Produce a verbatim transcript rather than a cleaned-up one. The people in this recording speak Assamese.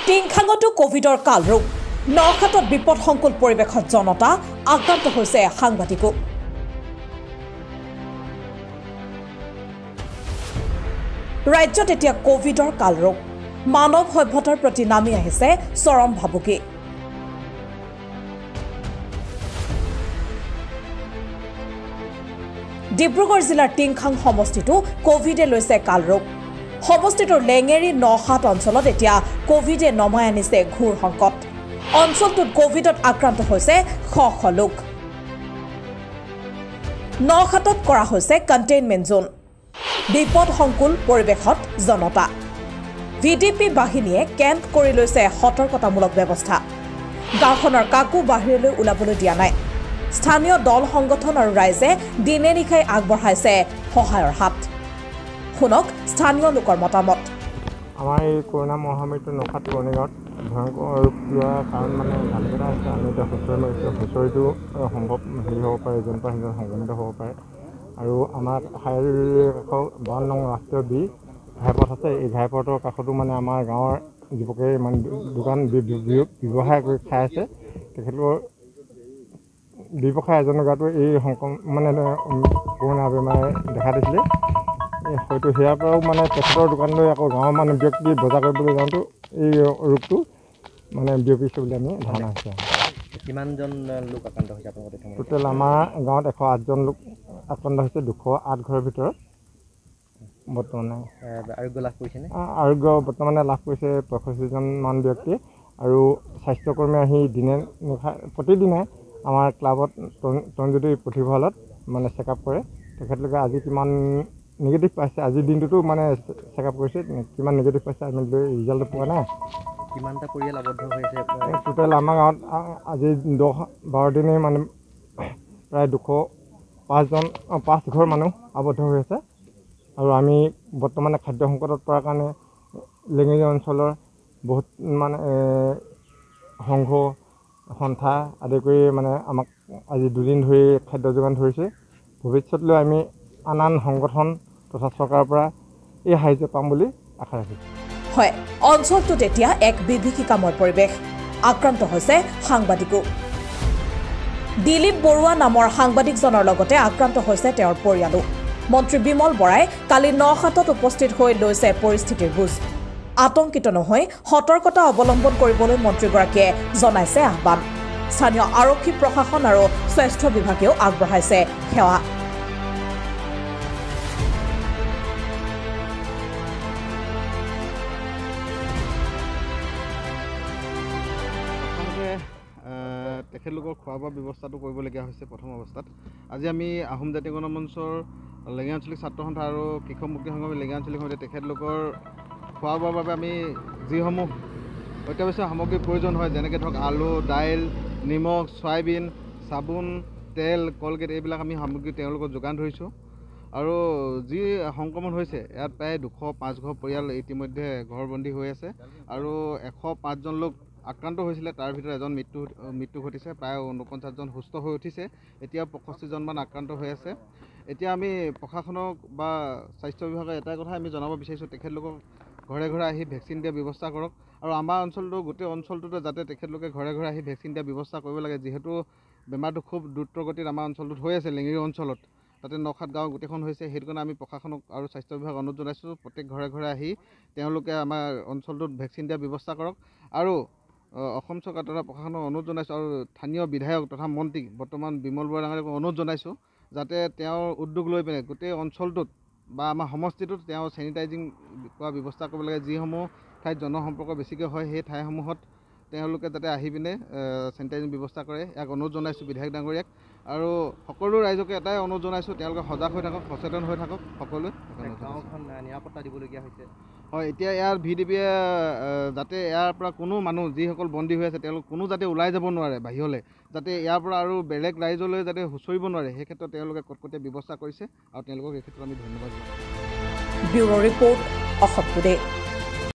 টিংখাঙতো কোভিডৰ কালৰূপ নখাতত বিপদসংকুল পৰিৱেশত জনতা আক্ৰান্ত হৈছে সাংবাদিকো ৰাজ্যত এতিয়া কোভিডৰ কালৰূপ মানৱ সভ্যতাৰ প্ৰতি নামি আহিছে চৰম ভাবুকি ডিব্ৰুগড় জিলাৰ টিংখাং সমষ্টিটো কোভিডে লৈছে কালৰূপ সমষ্টিটোৰ লেঙেৰী নহাত অঞ্চলত এতিয়া কোভিডে নমাই আনিছে ঘূৰ সংকট অঞ্চলটোত কোভিডত আক্ৰান্ত হৈছে শ শ লোক নহাতত কৰা হৈছে কণ্টেইনমেণ্ট জোন বিপদ সংকুল পৰিৱেশত জনতা ভিডিপি বাহিনীয়ে কেম্প কৰি লৈছে সতৰ্কতামূলক ব্যৱস্থা গাঁওখনৰ কাকো বাহিৰলৈ ওলাবলৈ দিয়া নাই স্থানীয় দল সংগঠন আৰু ৰাইজে দিনে নিশাই আগবঢ়াইছে সহায়ৰ হাত শুনক স্থানীয় লোকৰ মতামত আমাৰ এই কৰোনা মহামাৰীটো নখাত কৰণীগাঁৱত ভয়ংকৰ ৰূপ লোৱাৰ কাৰণ মানে ভালকেইটা আছে আমি এতিয়া হুঁচৰি মাৰিছোঁ হুঁচৰিটো সম্ভৱ হেৰি হ'ব পাৰে এজন পৰা সিজন সংক্ৰমিত হ'ব পাৰে আৰু আমাৰ শাৰীৰিক কাষৰ বাৱন্ন নং ৰাষ্ট্ৰীয় বি ঘাইপথ আছে এই ঘাইপথৰ কাষতো মানে আমাৰ গাঁৱৰ যুৱকে মানে দোকান ব্যৱসায় কৰি খাই আছে তেখেতৰ ব্যৱসায় এজনৰ গাতো এই সংক্ৰমণ মানে কৰোনা বেমাৰে দেখা দিছিলে হয়তো সেয়াৰ পৰাও মানে তেখেতৰ দোকানলৈ আকৌ গাঁৱৰ মানুহ ব্যক্তি বজাৰ কৰিবলৈ যাওঁতেও এই ৰোগটো মানে বিয়পিছে বুলি আমি ধাৰণা হৈছে কিমানজন লোক আক্ৰান্ত হৈছে আপোনালোকৰ টোটেল আমাৰ গাঁৱত এশ আঠজন লোক আক্ৰান্ত হৈছে দুশ আঠ ঘৰৰ ভিতৰত বৰ্তমানে আৰোগ্য লাভ কৰিছেনে আৰোগ্য বৰ্তমানে লাভ কৰিছে পঁয়ষষ্ঠিজনমান ব্যক্তি আৰু স্বাস্থ্যকৰ্মী আহি দিনে নিশা প্ৰতিদিনে আমাৰ ক্লাবত তৰুণজ্যোতি পুথিভঁৰালত মানে চেকআপ কৰে তেখেতলোকে আজি কিমান নিগেটিভ পাইছে আজিৰ দিনটোতো মানে চেকআপ কৰিছে কিমান নিগেটিভ পাইছে আমি ৰিজাল্ট পোৱা নাই কিমানটা পৰিয়াল আবদ্ধ হৈ আছে টোটেল আমাৰ গাঁৱত আজি দহ বাৰ দিনেই মানে প্ৰায় দুশ পাঁচজন পাঁচ ঘৰ মানুহ আবদ্ধ হৈ আছে আৰু আমি বৰ্তমানে খাদ্য সংকটত পৰাৰ কাৰণে লেঙেৰী অঞ্চলৰ বহুত মানে সংঘ সন্থা আদি কৰি মানে আমাক আজি দুদিন ধৰি খাদ্য যোগান ধৰিছে ভৱিষ্যতলৈ আমি আন আন সংগঠন তথা চৰকাৰৰ পৰা এই সাহায্য পাম বুলি আশা ৰাখিছোঁ হয় অঞ্চলটোত এতিয়া এক বিভীষিকাময় পৰিৱেশ আক্ৰান্ত হৈছে সাংবাদিকো দিলীপ বৰুৱা নামৰ সাংবাদিকজনৰ লগতে আক্ৰান্ত হৈছে তেওঁৰ পৰিয়ালো মন্ত্ৰী বিমল বৰাই কালি নহাতত উপস্থিত হৈ লৈছে পৰিস্থিতিৰ বুজ আতংকিত নহয় সতৰ্কতা অৱলম্বন কৰিবলৈ মন্ত্ৰীগৰাকীয়ে জনাইছে আহ্বান স্থানীয় আৰক্ষী প্ৰশাসন আৰু স্বাস্থ্য বিভাগেও আগবঢ়াইছে সেৱা তেখেতলোকৰ খোৱা বোৱা ব্যৱস্থাটো কৰিবলগীয়া হৈছে প্ৰথম অৱস্থাত আজি আমি আহোম জাতীয় গণমঞ্চৰ লেঙেৰী আঞ্চলিক ছাত্ৰ সন্থা আৰু কৃষক মুক্তি সংগ্ৰামী লেঙেৰী আঞ্চলিক সমিতিয়ে তেখেতলোকৰ খোৱা বোৱাৰ বাবে আমি যিসমূহ অত্যাৱশ্যকীয় সামগ্ৰীৰ প্ৰয়োজন হয় যেনেকৈ ধৰক আলু দাইল নিমখ চয়াবিন চাবোন তেল কলগেট এইবিলাক আমি সামগ্ৰী তেওঁলোকক যোগান ধৰিছোঁ আৰু যি সংক্ৰমণ হৈছে ইয়াত প্ৰায় দুশ পাঁচ ঘৰ পৰিয়াল ইতিমধ্যে ঘৰবন্দী হৈ আছে আৰু এশ পাঁচজন লোক আক্ৰান্ত হৈছিলে তাৰ ভিতৰত এজন মৃত্যু মৃত্যু ঘটিছে প্ৰায় ঊনপঞ্চাছজন সুস্থ হৈ উঠিছে এতিয়া পঁয়ষষ্ঠিজনমান আক্ৰান্ত হৈ আছে এতিয়া আমি প্ৰশাসনক বা স্বাস্থ্য বিভাগক এটাই কথা আমি জনাব বিচাৰিছোঁ তেখেতলোকক ঘৰে ঘৰে আহি ভেকচিন দিয়াৰ ব্যৱস্থা কৰক আৰু আমাৰ অঞ্চলটো গোটেই অঞ্চলটোতে যাতে তেখেতলোকে ঘৰে ঘৰে আহি ভেকচিন দিয়াৰ ব্যৱস্থা কৰিব লাগে যিহেতু বেমাৰটো খুব দ্ৰুতগতিত আমাৰ অঞ্চলটোত হৈ আছে লেঙেৰী অঞ্চলত তাতে নখাত গাঁও গোটেইখন হৈছে সেইটো কাৰণে আমি প্ৰশাসনক আৰু স্বাস্থ্য বিভাগক অনুৰোধ জনাইছোঁ প্ৰত্যেক ঘৰে ঘৰে আহি তেওঁলোকে আমাৰ অঞ্চলটোত ভেকচিন দিয়াৰ ব্যৱস্থা কৰক আৰু অসম চৰকাৰ তথা প্ৰশাসনক অনুৰোধ জনাইছোঁ আৰু স্থানীয় বিধায়ক তথা মন্ত্ৰী বৰ্তমান বিমল বৰা ডাঙৰীয়াক অনুৰোধ জনাইছোঁ যাতে তেওঁৰ উদ্যোগ লৈ পিনে গোটেই অঞ্চলটোত বা আমাৰ সমষ্টিটোত তেওঁ চেনিটাইজিং কৰা ব্যৱস্থা কৰিব লাগে যিসমূহ ঠাইত জনসম্পৰ্ক বেছিকৈ হয় সেই ঠাইসমূহত তেওঁলোকে যাতে আহি পিনে চেনিটাইজিং ব্যৱস্থা কৰে ইয়াক অনুৰোধ জনাইছোঁ বিধায়ক ডাঙৰীয়াক আৰু সকলো ৰাইজকে এটাই অনুৰোধ জনাইছোঁ তেওঁলোকে সজাগ হৈ থাকক সচেতন হৈ থাকক সকলোৱে গাঁওখন নিৰাপত্তা দিবলগীয়া হৈছে হয় এতিয়া ইয়াৰ ভি ডি পিয়ে যাতে ইয়াৰ পৰা কোনো মানুহ যিসকল বন্দী হৈ আছে তেওঁলোক কোনো যাতে ওলাই যাব নোৱাৰে বাহিৰলৈ যাতে ইয়াৰ পৰা আৰু বেলেগ ৰাইজলৈ যাতে হুঁচৰিব নোৱাৰে সেই ক্ষেত্ৰত তেওঁলোকে কটকটীয়া ব্যৱস্থা কৰিছে আৰু তেওঁলোকক এই ক্ষেত্ৰত আমি ধন্যবাদ জনাইছোঁ ব্যুৰ' ৰিপৰ্ট অসম টুডে।